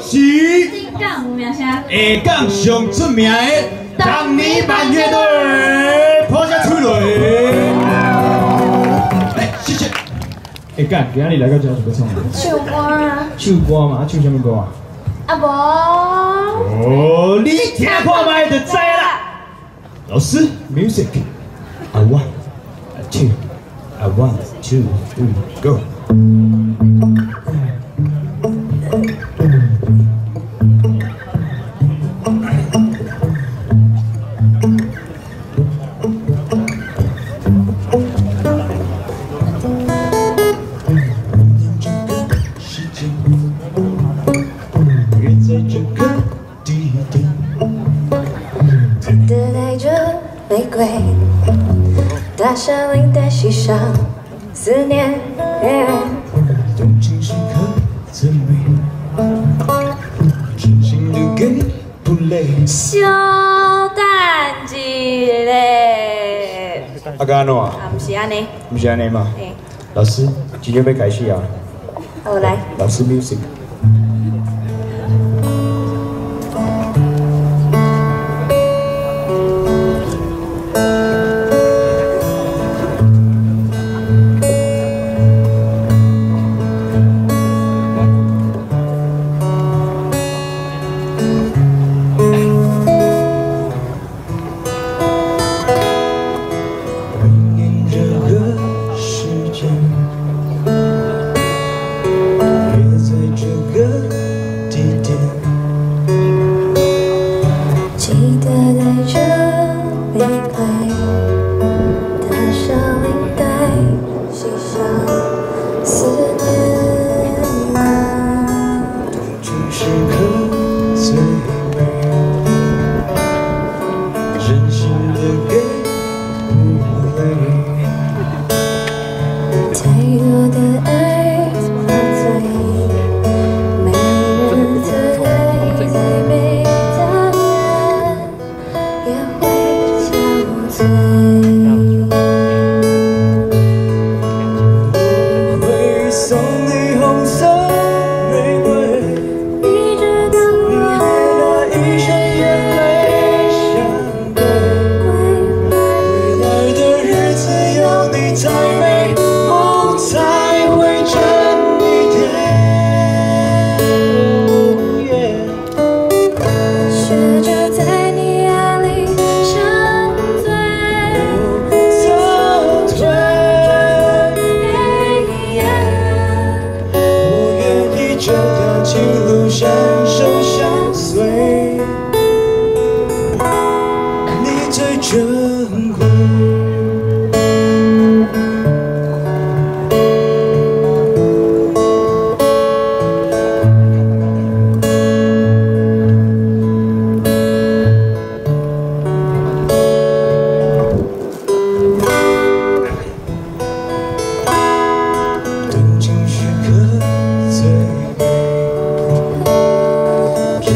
是金港无名声， 下港上出名的当年慢乐队，破下出来。谢谢。干，今日来到这是要创啥？ 唱歌啊！ 唱歌嘛，唱什么歌啊？ 啊无。 哦，你听看卖就知啦。老师 ，music，I want two，I want two three go。 等待着玫瑰，大山林带系上思念。 动情时刻最美，真心留给不累。 小蛋子嘞， 啊，干安怎？ 啊，不是安尼， 不是安尼吗？ 嘿， 老师，今天要开始啊。 好来。 老师 music。 记得带着玫瑰，大山林带系上思念。 动情时刻最美，真心的给不累。 太多的爱麻醉，没人特爱再美的人也会憔悴。 我会送你红色玫瑰， 你知道你会拿一生眼泪相对。未来的日子有你才美，梦才会真一点。 学着在你眼里沉醉， 撤退，我愿意这条情路相守相随，你最珍贵。动情时刻最美，真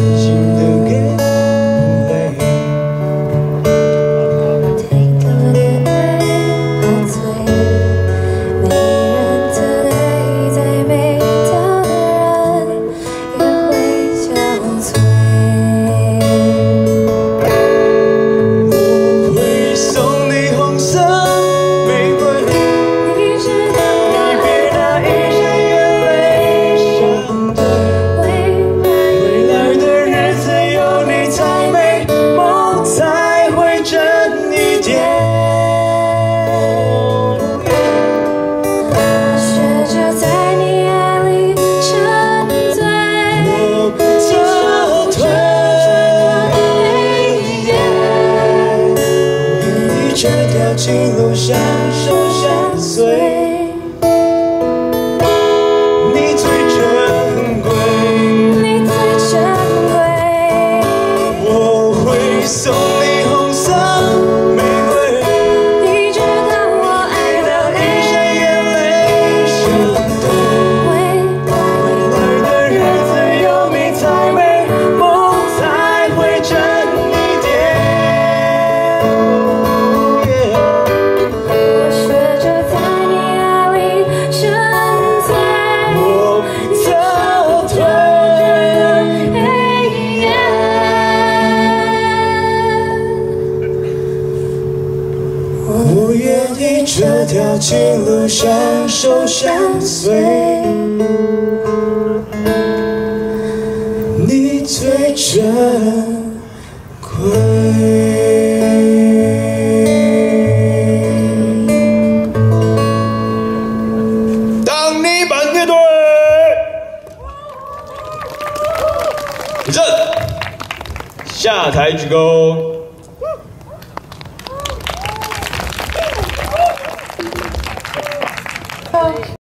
愿意这条情路相守相随，你最珍贵。当你满乐队，立正，下台鞠躬。